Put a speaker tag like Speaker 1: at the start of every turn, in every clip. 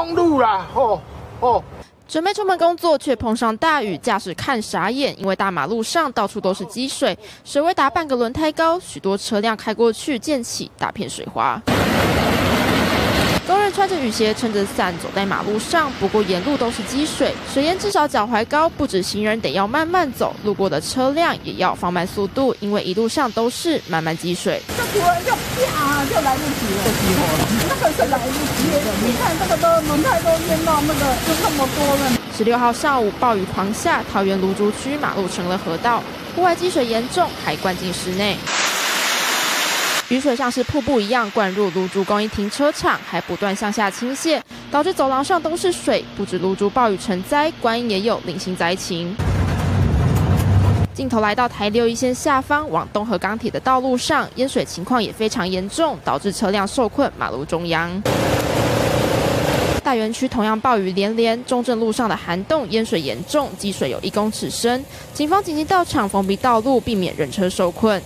Speaker 1: 公路啦，
Speaker 2: 准备出门工作，却碰上大雨，驾驶看傻眼，因为大马路上到处都是积水，水位达半个轮胎高，许多车辆开过去溅起大片水花。工人穿着雨鞋，撑着伞走在马路上，不过沿路都是积水，水淹至少脚踝高，不止行人得要慢慢走，路过的车辆也要放慢速度，因为一路上都是慢慢积水。
Speaker 3: 这突然就啪就来不及了，那个是来不及的。你看这个都轮胎都淹到那个就这么多了。
Speaker 2: 16号上午暴雨狂下，桃园芦竹区马路成了河道，户外积水严重，还灌进室内。雨水像是瀑布一样灌入芦竹公益停车场，还不断向下倾泻，导致走廊上都是水。不止芦竹暴雨成灾，观音也有零星灾情。镜头来到台6一线下方往东河钢铁的道路上，淹水情况也非常严重，导致车辆受困马路中央。大园区同样暴雨连连，中正路上的涵洞淹水严重，积水有1公尺深，警方紧急到场封闭道路，避免人车受困。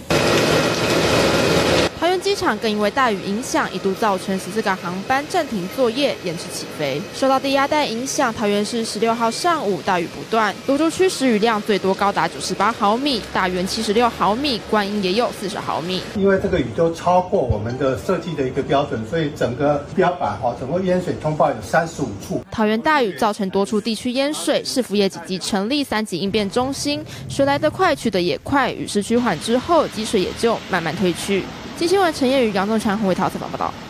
Speaker 2: 桃园机场更因为大雨影响，一度造成14个航班暂停作业，延迟起飞。受到低压带影响，桃园市16号上午大雨不断，芦竹区时雨量最多高达98毫米，大园76毫米，观音也有40毫米。
Speaker 4: 因为这个雨都超过我们的设计的一个标准，所以整个标板整个淹水通报有35处。
Speaker 2: 桃园大雨造成多处地区淹水，市府也紧急成立3级应变中心，水来得快，去得也快。雨势趋缓之后，积水也就慢慢退去。新闻陈彦宇、杨仲强、洪伟涛采访报道。